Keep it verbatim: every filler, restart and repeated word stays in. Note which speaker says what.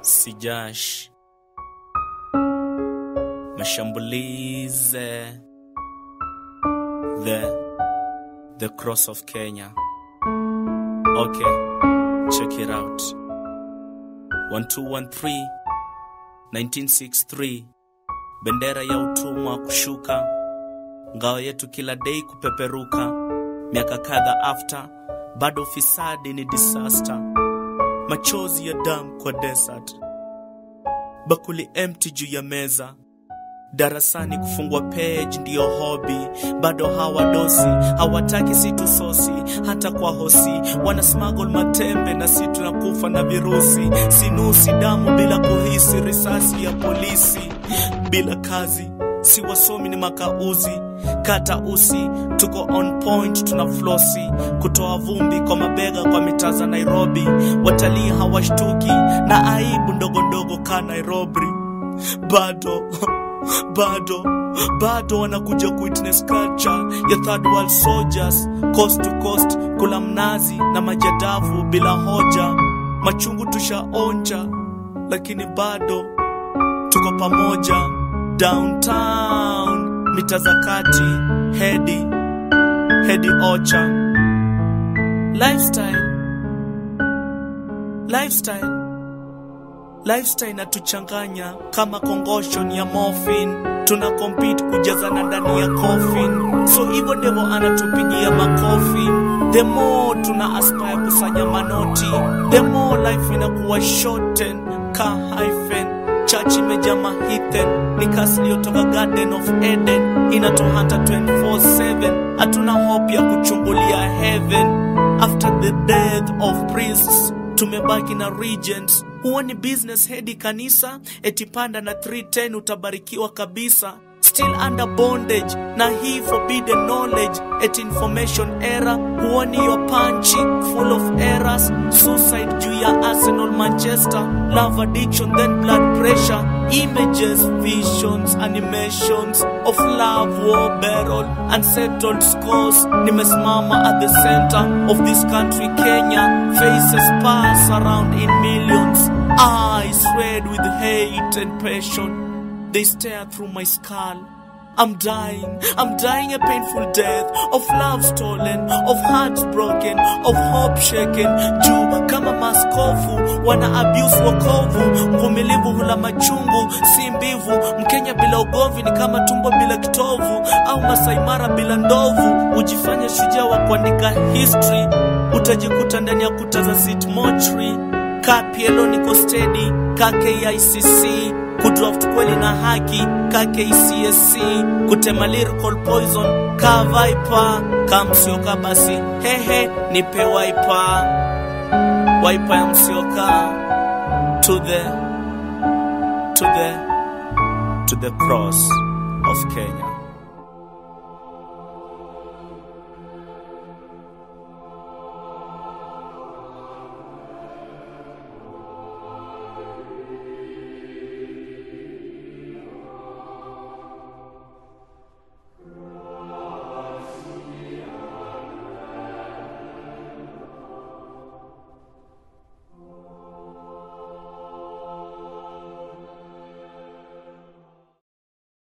Speaker 1: Cjush mashambulize the the cross of Kenya. Okay, check it out. one two one three nineteen sixty-three, bendera ya utumwa kushuka, ngao yetu kila day kupeperuka. Miaka kadha after, bado fisadi ni disaster. Machozi ya damu kwa desert, bakuli empty juu ya meza. Darasani kufungwa page ndiyo hobby. Bado hawadosi, hawataki situ sosi. Hata kwa hosi, wana smuggle matembe na situ na kufa na virusi. Sinusi damu bila kuhisi, risasi ya polisi. Bila kazi, si wasomi ni makauzi. Kata usi, tuko on point tuna flossi. Kutoa vumbi kwa mabega kwa mitaza Nairobi. Watalii hawashtuki na aibu ndogo ndogo ka Nairobi. Bado Bado, bado wanakuja witness culture ya third world soldiers. Coast to coast, kula mnazi na majadavu bila hoja. Machungu tushaonja, lakini bado tuko pamoja. Downtown, mitazakati, hedi, hedi ocha. Lifestyle, lifestyle Lifestyle natuchanganya kama kongosho ya morphine. Tuna compete kujazana ndani ya coffin. So hivyo devo anatupigia makofi. The more tuna aspire kusanya manoti, the more life inakuwa shorten ka hyphen. Church imejaa mahithen, ni kasi iliyotoka Garden of Eden. Inatuhanta twenty-four seven, hatuna hope ya kuchungulia heaven. After the death of priests, tumebaki na regents. Huoni business headi kanisa, etipanda na three ten utabarikiwa kabisa. Still under bondage, na hii forbidden knowledge, et information era. Huoni your punching, full of errors. Suicide juu ya Arsenal Manchester. Love addiction, then blood pressure. Images, visions, animations of love, war, battle, unsettled scores. Nimesimama at the center of this country, Kenya. Faces pass around in millions. Eyes red with hate and passion. They stare through my skull. I'm dying, I'm dying a painful death. Of love stolen, of hearts broken, of hope shaken. Juu kama maskofu, wana abuse wokovu. Mvumilivu hula machungu, si mbivu. Mkenya bila ugomvi ni kama tumbo bila kitovu. Au Masaimara bila ndovu. Ujifanya shujaa wa kuandika history, utajikuta ndani ya kuta za sit mortuary. Ka Pielo niko steady, ka K I C C. Kudraft kweli na haki, ka K C S C. Kutema lyrical poison, ka Viper. Ka Msioka basi, hehe, nipe wiper. Wiper ya Msioka. To the, to the, to the cross of Kenya.